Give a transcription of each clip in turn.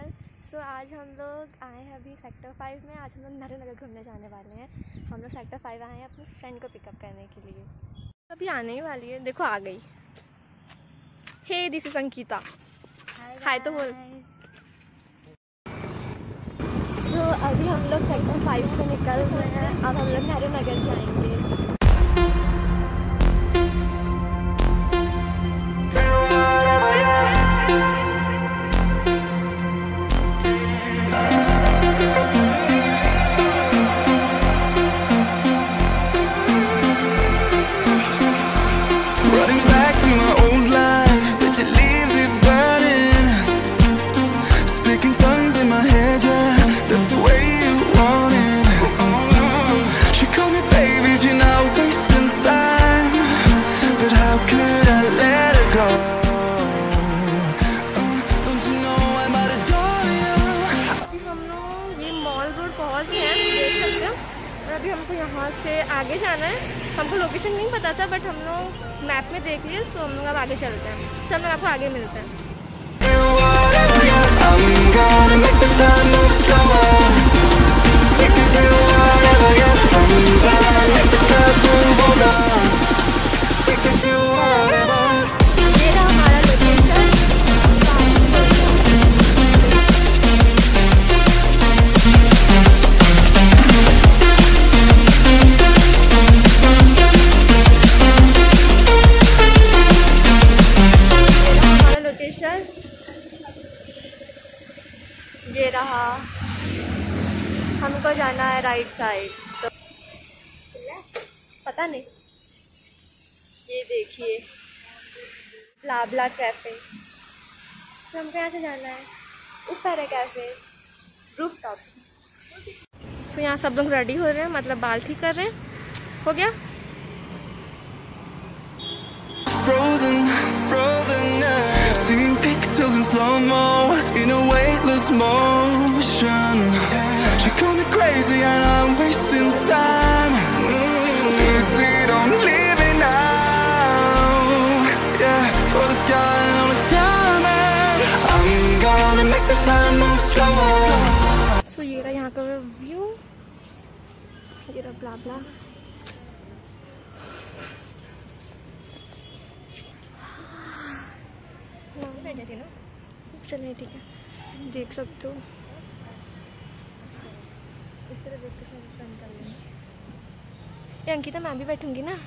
Channel. सो आज हम लोग आए हैं अभी सेक्टर 5 में। आज हम लोग नरेंद्र नगर घूमने जाने वाले हैं। हम लोग सेक्टर 5 आए हैं अपने फ्रेंड को पिकअप करने के लिए। अभी आने ही वाली है, देखो आ गई। Hey this is Ankita, hi तो बोल। सो अभी हम लोग सेक्टर 5 से निकल रहे हैं। अब हम लोग नरेंद्र नगर जाएंगे। अभी हमको यहाँ से आगे जाना है। हमको लोकेशन नहीं पता था, बट हम लोग मैप में देख लिए, तो हम लोग अब आगे चलते हैं। सब लोग आपको आगे मिलते हैं। ये रहा, हमको जाना है राइट साइड। तो पता नहीं, ये देखिए ब्ला कैफे। तो हमको यहाँ से जाना है, ऊपर है कैफे, रूफ टॉप। तो यहाँ सब लोग रेडी हो रहे हैं, मतलब बाल ठीक कर रहे हैं। हो गया। Seeing pixels in slow-mo in a weightless motion. She called me crazy and I'm wasting time. Easy, don't leave me now. Yeah, for the sky and all it's diamond. I'm gonna make the time move slower. So ये रहा यहाँ का view, ये रहा ब्ला ब्ला। बैठे थे ना, चलिए ठीक है। देख सकते हो इस तरह देख के अंकिता, मैं भी बैठूंगी ना।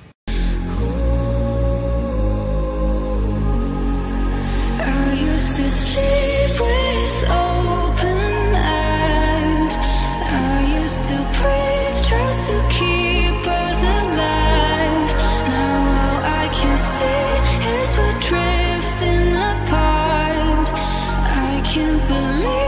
Can't believe